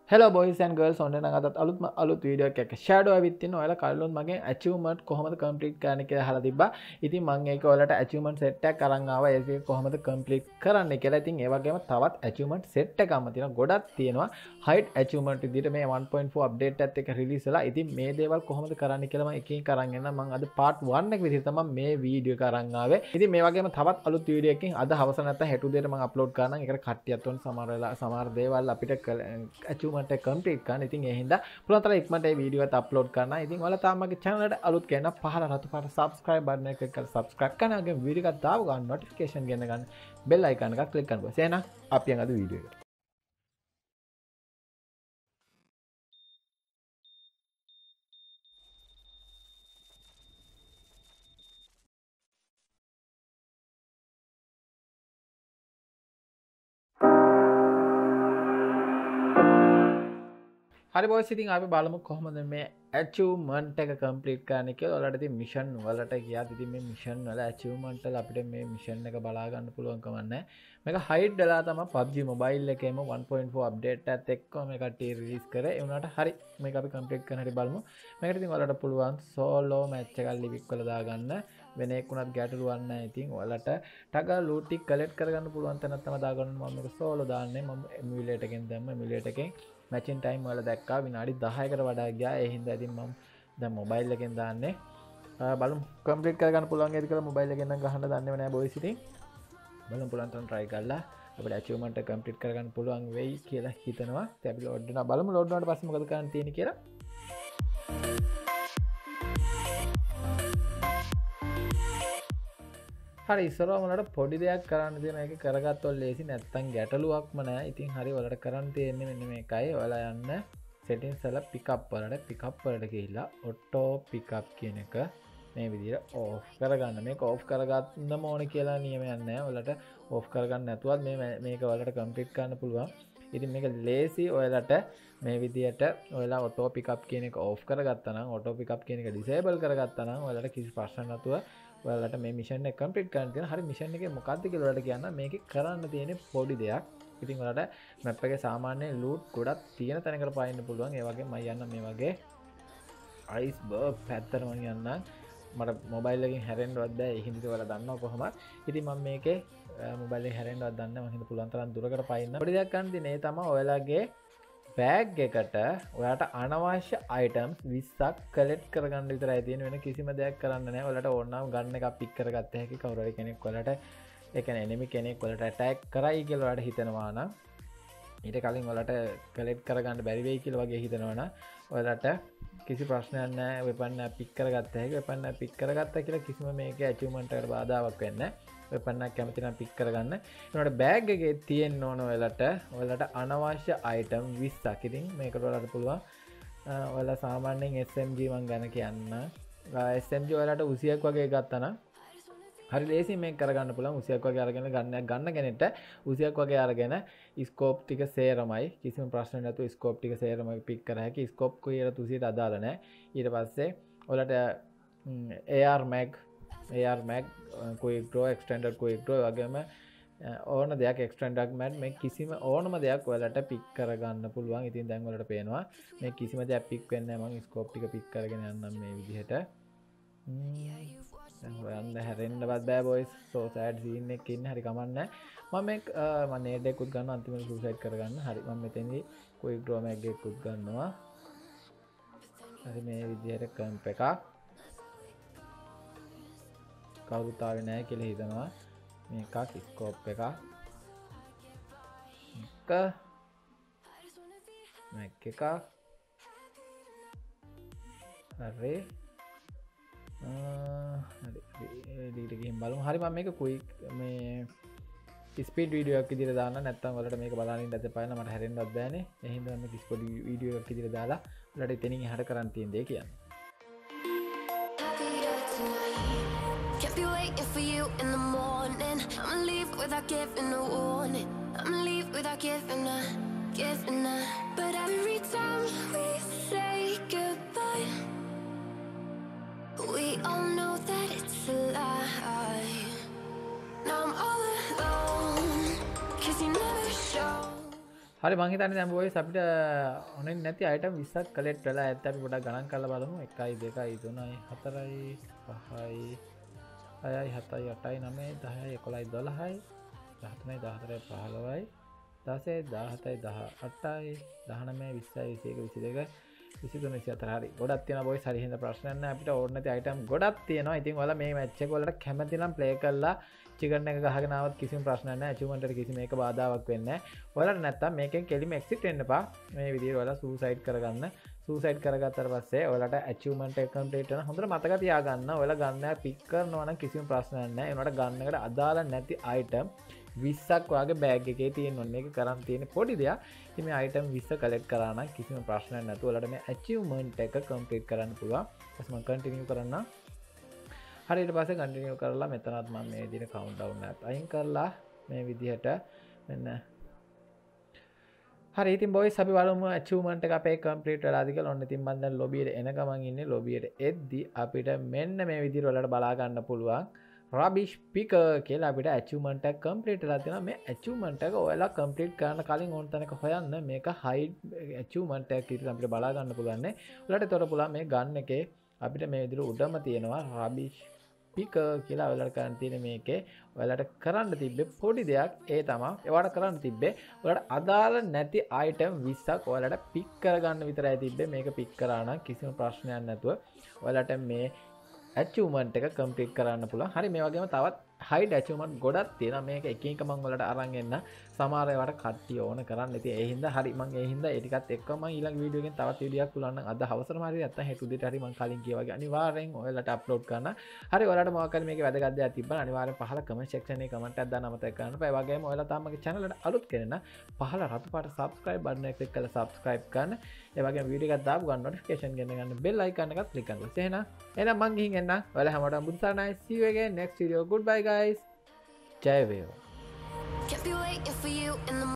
Hello boys and girls ඔන්න නම් අදත් අලුත් වීඩියෝ එකක් ෂැඩෝ ඇවිත් ඉන්න ඔයාලා කලින් මගෙන් achievement කොහොමද complete කරන්න කියලා අහලා තිබ්බා. ඉතින් මම ඒක ඔයාලට achievement set එකක් අරන් ආවා. ඒක කොහොමද complete කරන්න කියලා. ඉතින් ඒ වගේම තවත් achievement set එකක්ම තියෙනවා. ගොඩක් තියෙනවා. height achievement විදිහට මේ 1.4 update එකත් එක්ක release වෙලා. ඉතින් මේ දේවල් කොහොමද කරන්න කියලා මම එකකින් අරන් එන්න. මම අද part 1 එක විදිහට තමයි මේ වීඩියෝ එක අරන් ආවේ. ඉතින් මේ වගේම තවත් අලුත් වීඩියෝ එකකින් අද හවස නැත්නම් හෙට උදේට මම upload කරනවා. ඒකට කට්ටියත් උන් සමහර දේවල් අපිට achievement එක complete කරන්න. ඉතින් ඒ හින්දා පුළුවන් තරම් ඉක්මනට මේ වීඩියෝ එකත් අප්ලෝඩ් කරනවා. ඉතින් ඔයාලා තාම මගේ channel එකට අලුත් කෙනා පහළ රතු පාට subscribe button එක click කරලා subscribe කරනවා. ගිහින් වීඩියෝ එකක් දාව ගන්න notification ගෙන ගන්න bell icon එක click කරනවා. එහෙනම් අපි යන් අද වීඩියෝ එකට. හරි boys ඉතින් අපි බලමු කොහොමද මේ achievement එක complete කරන්න කියලා. ඔයාලට ඉතින් mission වලට ගියාද ඉතින් මේ mission වල achievement වල අපිට මේ mission එක බලා ගන්න පුළුවන් කම නැහැ. මේක hide වෙලා තමයි PUBG mobile එකේම 1.4 update එකත් එක්ක මේ කට්ටිය release කරේ. ඒ වුණාට හරි මේක අපි complete කරන්න හරි බලමු. මේකට ඉතින් ඔයාලට පුළුවන් solo match එකක් ලිවික් කරලා දාගන්න. වෙන එක්කුණත් ගැටලුවක් නැහැ. ඉතින් ඔයාලට ටගා loot ටික collect කරගන්න පුළුවන් තැනක් තමයි දාගන්න. මම මේක solo දාන්නේ. මම emulator එකෙන් දැම්ම. emulator එකෙන් matching time වල දැක්කා විනාඩි 10කට වඩා ගියා. ඒ හින්දා ඉතින් මම දැන් mobile එකෙන් දාන්නේ. බලමු complete කරගන්න පුළුවන් වේද කියලා. mobile එකෙන් නම් ගහන්න දන්නේම නැහැ boys ඉතින්. බලමු පුළුවන් තරම් try කරලා අපිට achievement එක complete කරගන්න පුළුවන් වෙයි කියලා හිතනවා. ඉතින් අපි load වෙනවා. බලමු load වුණාට පස්සේ මොකද කරන්න තියෙන්නේ කියලා. හරි ඉස්සරව වලට පොඩි දෙයක් කරන්න තියෙන එක කරගත්තොත් ලේසි නැත්තම් ගැටලුවක්ම නෑ. ඉතින් හරි වලට කරන්න තියෙන්නේ මෙන්න මේකයි. ඔයාලා යන්න settings වල pickup වලට ගිහිල්ලා auto pickup කියන එක මේ විදිහට off කරගන්න. මේක off කරගන්න ඕනේ කියලා නියමයක් නෑ. ඔයාලට off කරගන්න නැතුවත් මේක ඔයාලට complete කරන්න පුළුවන්. ඉතින් මේක ලේසි. ඔයාලට මේ විදිහට ඔයාලා auto pickup කියන එක off කරගත්තා නම් auto pickup කියන එක disable කරගත්තා නම් ඔයාලට කිසි ප්‍රශ්නයක් නැතුව ඔයාලට මේ මිෂන් එක කම්ප්ලීට් කරන්න තියෙනවා. හරි මිෂන් එකේ මොකක්ද කියලා ඔයාලට කියන්න. මේකේ කරන්න තියෙන පොඩි දෙයක්. ඉතින් ඔයාලට මැප් එකේ සාමාන්‍ය ලූට් ගොඩක් තියෙන තැනකට පායින්න පුළුවන්. ඒ වගේ මම යන්න මේ වගේ අයිස්බර්ග් පැත්තට මම යන්න. මට මොබයිල් එකෙන් හැරෙන්නවත් බෑ. ඒ හින්දා ඔයාලා දන්නවා කොහොමද. ඉතින් මම මේකේ මොබයිල් එකෙන් හැරෙන්නවත් දන්නේ නැහැ. මම හින්දා පුළුවන් තරම් දුරකට පායින්න. පොඩි දෙයක් ගන්න තියෙන ඒ තමයි ඔයාලගේ බෑග් එකට ඔයාට අනවශ්‍ය අයිටම්ස් 20ක් කලෙක්ට් කරගන්න විතරයි තියෙන. වෙන කිසිම දෙයක් කරන්න නැහැ. ඔයාලට ඕන නම් ගන්න එකක් පික් කරගත්ත හැකි. කවුරු හරි කෙනෙක් ඔයාලට ඒ කියන්නේ enemy කෙනෙක් ඔයාලට ඇටැක් කරයි කියලා ඔයාලට හිතනවා නම් ඊට කලින් ඔයාලට කලෙක්ට් කරගන්න බැරි වෙයි කියලා වගේ හිතනවා නම් ඔයාලට කිසි ප්‍රශ්නයක් නැහැ. වෙපන් එක පික් කරගත්ත හැකි. වෙපන් එක පික් කරගත්තා කියලා කිසිම මේකේ achievement එකට බාධාවක් වෙන්නේ නැහැ. වෙපන් එක කැමති නම් පික් කරගන්න. ඊට බෑග් එකේ තියෙන්න ඕන ඔයාලට අනවශ්‍ය item 20ක්. ඉතින් මේකට ඔයාලට පුළුවන් ඔයාලා සාමාන්‍යයෙන් SMG මං ගැන කියන්න. SMG ඔයාලට උසියක් වගේ ගත්තා නම් හරි ලේසි මේක කරගන්න පුළුවන්. උසියක් වගේ අරගෙන ගන්න කෙනෙක්ට උසියක් වගේ අරගෙන ස්කෝප් ටික සේරමයි කිසිම ප්‍රශ්නයක් නැතුව ස්කෝප් ටික සේරමයි පික් කර හැකි. ස්කෝප් කොයියට උසියට අදාළ නැහැ. ඊට පස්සේ ඔයාලට AR mag quick draw extended quick draw වගේම ඕන දෙයක් extended mag මේ කිසිම ඕනම දෙයක් ඔයාලට පික් කරගන්න පුළුවන්. ඉතින් දැන් ඔයාලට පේනවා මේ කිසිම දෙයක් පික් වෙන්නේ නැහැ. මම ස්කෝප් ටික පික් කරගෙන යන්නම් මේ විදිහට. දැන් හොයන්න හැරෙන්නවත් බෑ boys. so sad scene එකක ඉන්නේ. හරි කමන්නේ. මම නේඩ් එකකුත් ගන්න අන්තිමට සුසයිඩ් කරගන්න. හරි මම මෙතෙන්දී quick draw mag එකකුත් ගන්නවා. හරි මේ විදිහට කම්ප් එකක් කවුරුත් ආවේ නැහැ කියලා හිතනවා. මේකක් ස්කෝප් එකක්. මේක එකක්. හරි. ඩීට ගිහින් බලමු. හරි මම මේක ක්වික් මේ ස්පීඩ් වීඩියෝ එකක් විදිහට දාන්න. නැත්නම් ඔයාලට මේක බලන්න ඉන්න දැපයන මට හැරෙන්නවත් බෑනේ. ඒ හින්දා මම ස්පීඩ් වීඩියෝ එකක් විදිහට දාලා ඔයාලට එතනින් එහාට කරන් තියෙන දේ කියන්නේ. Can't be waiting for you in the morning. I'ma leave without giving a warning. I'ma leave without giving a. But every time we say goodbye, we all know that it's a lie. Now I'm all alone, 'cause you never show. හරි මං හිතන්නේ දැන් boys අපිට ඕනෙන් නැති item 20ක් collect වෙලා ඇත්ත අපි පොඩ්ඩක් ගණන් කරලා බලමු 1 2 3 4 5යි 6යි 7යි 8යි 9යි 10යි 11යි 12යි 13යි 14යි 15යි 16යි 17යි 18යි 19යි 20යි 21යි 22යි 23යි 24 හරි ගොඩක් තියෙනවා බොයිස් හරි හින්දා ප්‍රශ්නයක් නැහැ අපිට ඕන නැති අයිටම් ගොඩක් තියෙනවා ඉතින් ඔයාලා මේ මැච් එක වලට කැමති නම් ප්ලේ කරලා චිකන් එක ගහගෙන ආවත් කිසිම ප්‍රශ්නයක් නැහැ අචීව්මන්ට් එකට කිසිම එක බාධාවක් වෙන්නේ නැහැ ඔයාලට නැත්තම් මේකෙන් කෙලිම එක්සිට් වෙන්න එපා මේ විදිහට ඔයාලා සූසයිඩ් කරගන්න සූසයිඩ් කරගත්තාට පස්සේ ඔයාලට අචීව්මන්ට් එක කම්ප්ලීට් කරන හොඳට මතක තියාගන්න ඔයාලා ගන්න පික් කරනවා නම් කිසිම ප්‍රශ්නයක් නැහැ ඒ උනාට ගන්න එකට අදාළ නැති අයිටම් 20ක් වගේ බෑග් එකේ තියෙන්න ඕනේ මේක කරන් තියෙන පොඩි දෙයක් ඉතින් මේ අයිටම් 20 කලෙක්ට් කරා නම් කිසිම ප්‍රශ්නයක් නැතුව ඔයාලට මේ අචීව්මන්ට් එක කම්ප්ලීට් කරන්න පුළුවන් ඊට පස්සේ මම කන්ටිනියු කරන්න හරි ඊට පස්සේ කන්ටිනියු කරලා මෙතනත් මම මේ විදිහට කවුන්ට්ඩවුන් එකක් අයින් කරලා මේ විදිහට මෙන්න හරි ඉතින් බොයිස් අපි බලමු අචීව්මන්ට් එක අපේ කම්ප්ලීට් වෙලාද කියලා. ඔන්න ඉතින් මම දැන් ලොබියට එන ගමන් ඉන්නේ. ලොබියට එද්දි අපිට මෙන්න මේ විදිහට ඔයාලට බලා ගන්න පුළුවන් රබිෂ් පිකර් කියලා අපිට අචීව්මන්ට් එක කම්ප්ලීට් වෙලා තියෙනවා. මේ අචීව්මන්ට් එක ඔයාලා කම්ප්ලීට් කරන්න කලින් ඕන තැනක හොයන්න මේක හයිඩ් අචීව්මන්ට් එකක් විදිහට අපිට බලා ගන්න පුළුවන් නේ. ඔයාලට ඒතර පුළුවන් මේ ගන් එකේ අපිට මේ විදිහට උඩම තියෙනවා රබිෂ් පිකර් කියලා ඔයාලට කරන්න තියෙන මේකේ ඔයාලට කරන්න තිබ්බේ පොඩි දෙයක් ඒ තමයි ඒවට කරන්න තිබ්බේ ඔයාලට අදාළ නැති අයිටම් 20ක් ඔයාලට පික් කරගන්න විතරයි තිබ්බේ මේක පික් කරා නම් කිසිම ප්‍රශ්නයක් නැතුව ඔයාලට මේ achievement එක complete කරන්න පුළුවන්. හරි මේ වගේම තවත් hide achievement ගොඩක් තියෙනවා. මේක එක එක මම ඔයාලට අරන් එන්න. සමහර ඒවාට කට්ටිය ඕන කරන්න. ඉතින් ඒ හින්දා හරි මම ඒ හින්දා ඒ ටිකත් එක්කම මම ඊළඟ වීඩියෝ එකෙන් තවත් වීඩියෝයක් පුළුවන් නම් අද හවසටම හරි නැත්නම් හෙට උදේට හරි මම කලින් කියා වගේ අනිවාර්යෙන් ඔයාලට අප්ලෝඩ් කරන්න. හරි ඔයාලට මොකක් හරි මේකේ වැදගත් දෙයක් තිබ්බම අනිවාර්යෙන් පහල කමෙන්ට් සෙක්ෂන් එකේ කමෙන්ට් එකක් දාන්න අමතක කරන්න එපා. ඒ වගේම ඔයාලා තාම මගේ channel එකට අලුත් කෙනෙක් නම් පහල රතු පාට subscribe button එක ක්ලික් කරලා subscribe කරන්න. ඒ වගේම වීඩියෝ එකක් දාපු ගමන් notification ගන්න bell icon එකත් ක්ලික් කරන්න. එහෙනම් මං ගිහින් එන්න. ඔයාලා හැමෝටම බුදු සරණයි. See you again next video. Goodbye guys. Jai Veo. Can't be waiting for you in the